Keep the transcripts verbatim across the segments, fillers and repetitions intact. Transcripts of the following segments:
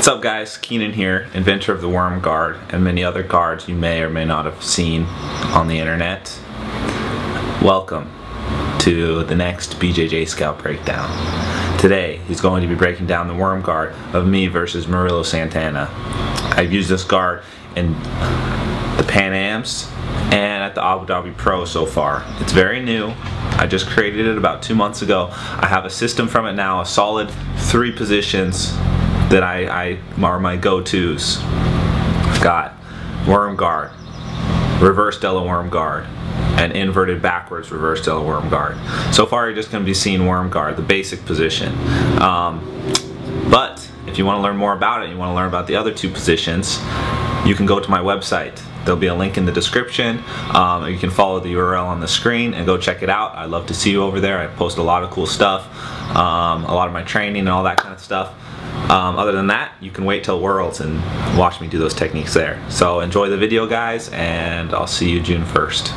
What's up guys, Keenan here, inventor of the Worm Guard and many other guards you may or may not have seen on the internet. Welcome to the next B J J Scout breakdown. Today he's going to be breaking down the Worm Guard of me versus Murilo Santana. I've used this guard in the Pan Ams and at the Abu Dhabi Pro so far. It's very new. I just created it about two months ago. I have a system from it now, a solid three positions that I, I are my go-tos. I've got Worm Guard, reverse Della Worm Guard, and inverted backwards reverse Della Worm Guard. So far you're just going to be seeing Worm Guard, the basic position. Um, but if you want to learn more about it, you want to learn about the other two positions, you can go to my website. There'll be a link in the description. Um, you can follow the U R L on the screen and go check it out. I'd love to see you over there. I post a lot of cool stuff, um, a lot of my training and all that kind of stuff. Um, other than that, you can wait till Worlds and watch me do those techniques there. So enjoy the video guys, and I'll see you June first.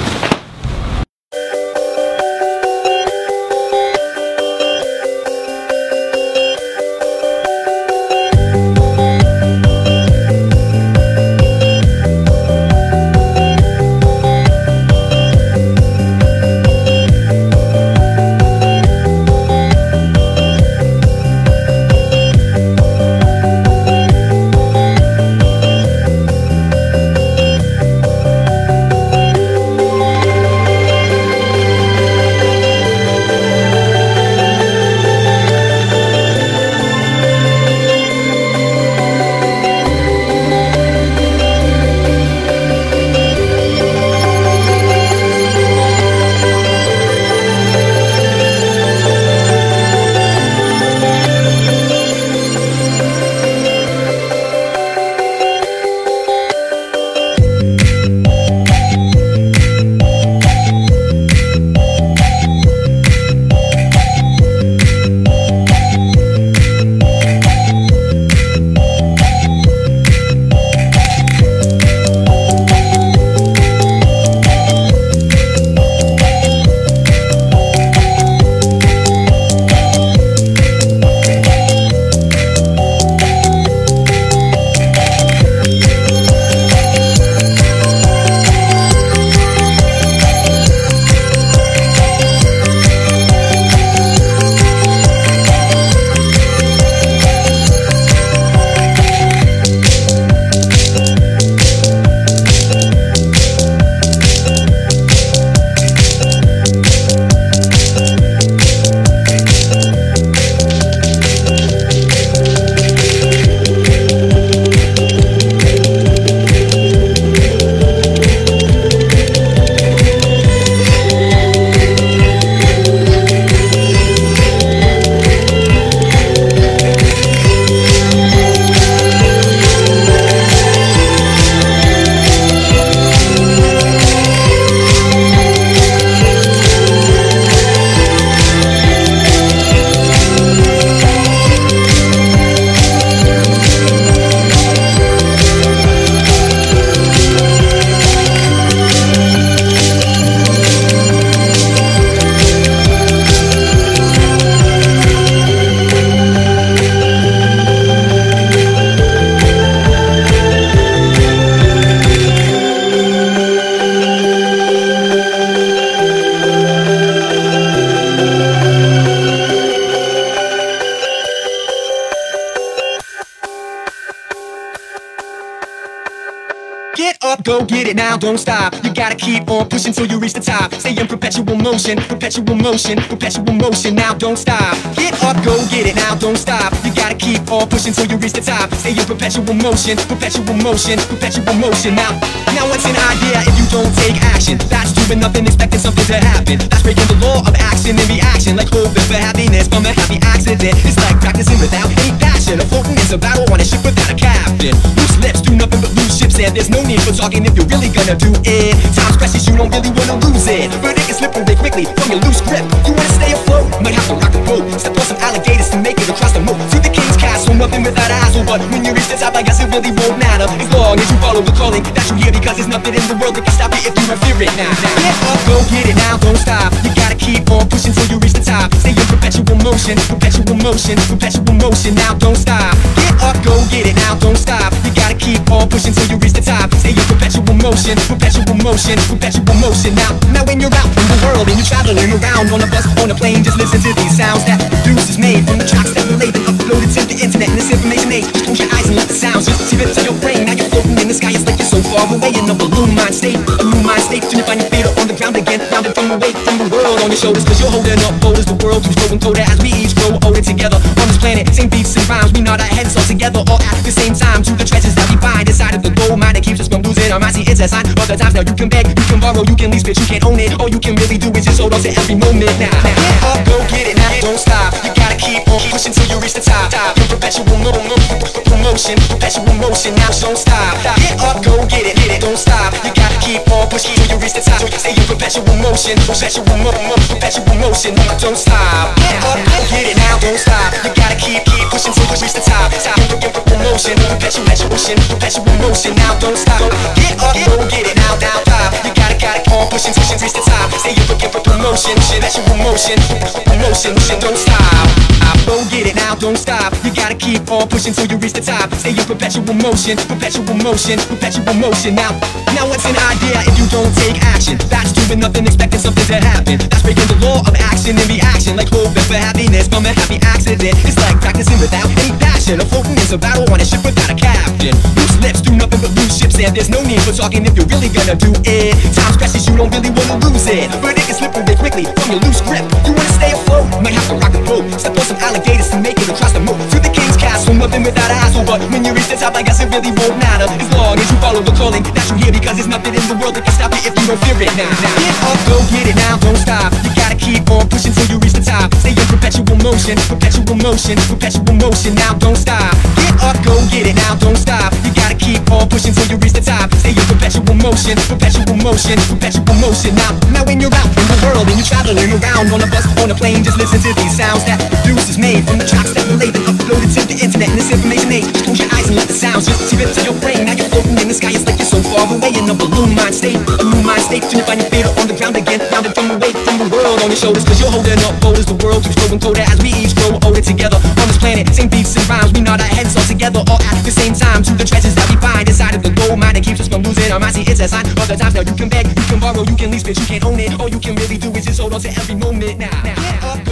Get up, go get it now, don't stop. You gotta keep on pushing till you reach the top. Stay in perpetual motion, perpetual motion, perpetual motion, now don't stop. Get up, go get it now, don't stop. You gotta keep on pushing till you reach the top. Stay in perpetual motion, perpetual motion, perpetual motion, now. Now what's an idea if you don't take action? That's doing nothing, expecting something to happen. That's breaking the law of action and reaction. Like hoping for happiness from a happy accident. It's like practicing without any passion, or floating in a battle on a ship without a captain. Loose lips do nothing but loose ships, and there's no need for talking if you're really gonna do it. Time's precious, you don't really wanna lose it, but it can slip away quickly from your loose grip. You wanna stay afloat, might have to rock the boat. Step on some alligators to make it across the moat. To the king's castle, nothing without a hassle. But when you reach the top, I guess it really won't matter, as long as you follow the calling that you hear. Because there's nothing in the world that can stop you if you revere it now. Get up, go get it now, don't stop. You gotta keep on pushing till you reach the top. Stay in perpetual motion, perpetual motion, perpetual motion, now don't stop. Get up, go motion, perpetual motion, perpetual motion. Now, now when you're out in the world and you're traveling around on a bus, on a plane, just listen to these sounds that produce is made from the tracks that relate and uploaded to the internet in this information age. Just close your eyes and let the sounds just seep into your brain. Now you're floating in the sky, it's like you're so far away in a balloon mind state, a balloon mind state. Till you find your feet on the ground again, rounded from the weight from the world on your shoulders, cause you're holding up bold as the world who's growing colder as we each grow older together on this planet. Same beats and rhymes, we nod our heads all together all at the same time to the treasures that we find inside of the gold mine that keeps us from losing our mind. See, it's a sign. Other times now you can beg, you can borrow, you can lease, but you can't own it. All you can really do is just hold on to every moment now. Now get up, go get it, now don't stop. You gotta keep on pushing till you reach the top. In perpetual mo mo promotion, perpetual motion, now don't stop. Get up, go get it, get it, don't stop. You gotta keep on pushing till you reach the top. Stay in perpetual motion, perpetual mo mo perpetual motion, now don't stop. Get up, go get it, now don't stop. You gotta keep keep pushing till you reach the top. Top in promotion, perpetual motion, perpetual motion, now don't stop. Get up, go get it, now now stop. You gotta gotta keep on pushing till you reach the top. Stay in promotion, perpetual motion, promotion, don't stop. Go get it now, don't stop. You gotta keep on pushing till you reach the top. Stay in perpetual motion, perpetual motion, perpetual motion. Now, now what's an idea if you don't take action? That's doing nothing, expecting something to happen. That's breaking the law of action and reaction, like hoping for happiness from a happy accident. It's like practicing without any passion, or floating in a battle on a ship without a captain. Loose lips do nothing but loose ships, and there's no need for talking if you're really gonna do it. Time's precious, you don't really wanna lose it, but it can slip away quickly from your loose grip. You wanna stay afloat, might have to rock the boat. Step on some alligators to make it across the moat. Through the king's castle, nothing without a hassle. But when you reach the top, I guess it really won't matter, as long as you follow the calling that you hear, because there's nothing in the world that can stop you if you don't fear it now. Now get up, go get it now, don't stop. You gotta keep on pushing till you reach the top. Stay in perpetual motion, perpetual motion, perpetual motion, now don't stop. Get up, go get it now, don't stop. You gotta keep on pushing till you reach the top. Stay in perpetual motion, perpetual motion, perpetual motion. Now, now when you're out in the world and you're traveling around on a bus, on a plane, just listen to these sounds that produce is made from the tracks that relate and uploaded to the internet in this information age. Just close your eyes and let the sounds just seep into your brain. Now you're floating in the sky, it's like you're so far away in a balloon mind state, a balloon mind state. Till you find your feet on the ground again, rounded from the weight from the world on your shoulders, cause you're holding up bold as the world who's growing colder as we each grow older together on this planet. Same beats and rhymes, we nod our heads all together all at the same time to the treasures that we find inside of the gold mine that keeps us from losing our mind. See, it's a sign. Other times now you can beg, you can borrow, you can lease, but you can't own it. All you can really do is just hold on to every moment now. Now, get up,